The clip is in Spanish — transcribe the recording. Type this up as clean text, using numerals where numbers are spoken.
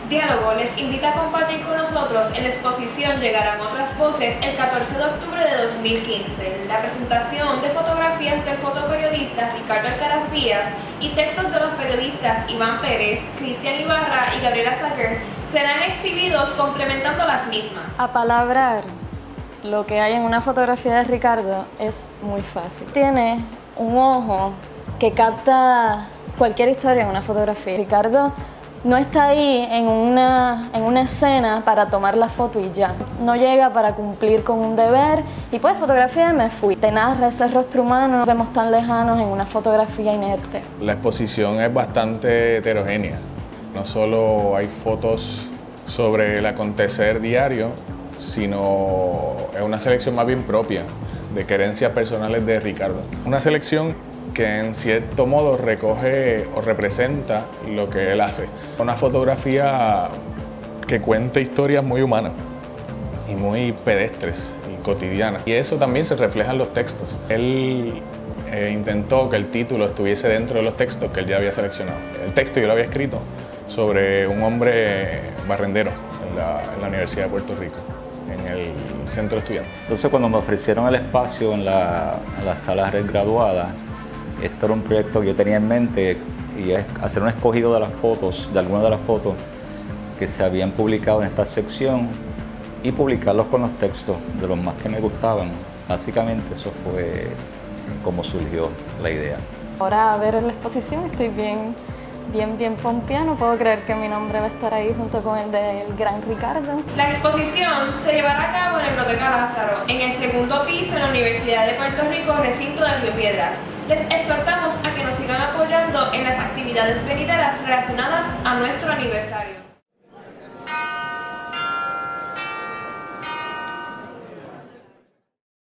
Diálogo les invita a compartir con nosotros en la exposición Llegarán otras voces el 14 de octubre de 2015. La presentación de fotografías del fotoperiodista Ricardo Alcaraz Díaz y textos de los periodistas Iván Pérez, Cristian Ibarra y Gabriela Sager serán exhibidos complementando las mismas. Apalabrar lo que hay en una fotografía de Ricardo es muy fácil. Tiene un ojo que capta cualquier historia en una fotografía. Ricardo no está ahí en una escena para tomar la foto y ya. No llega para cumplir con un deber y pues fotografía y me fui. Te narra ese rostro humano, nos vemos tan lejanos en una fotografía inerte. La exposición es bastante heterogénea. No solo hay fotos sobre el acontecer diario, sino es una selección más bien propia de querencias personales de Ricardo. Una selección que en cierto modo recoge o representa lo que él hace. Una fotografía que cuenta historias muy humanas y muy pedestres y cotidianas. Y eso también se refleja en los textos. Él intentó que el título estuviese dentro de los textos que él ya había seleccionado. El texto yo lo había escrito sobre un hombre barrendero en la Universidad de Puerto Rico, en el centro estudiante. Entonces, cuando me ofrecieron el espacio en la sala graduada, esto era un proyecto que yo tenía en mente, y es hacer un escogido de las fotos, de algunas de las fotos que se habían publicado en esta sección y publicarlos con los textos de los más que me gustaban. Básicamente eso fue como surgió la idea. Ahora a ver la exposición estoy bien pompeada, no puedo creer que mi nombre va a estar ahí junto con el del gran Ricardo. La exposición se llevará a cabo en la Biblioteca Lázaro, en el segundo piso en la Universidad de Puerto Rico, recinto de Río Piedras. Les exhortamos a que nos sigan apoyando en las actividades venideras relacionadas a nuestro aniversario.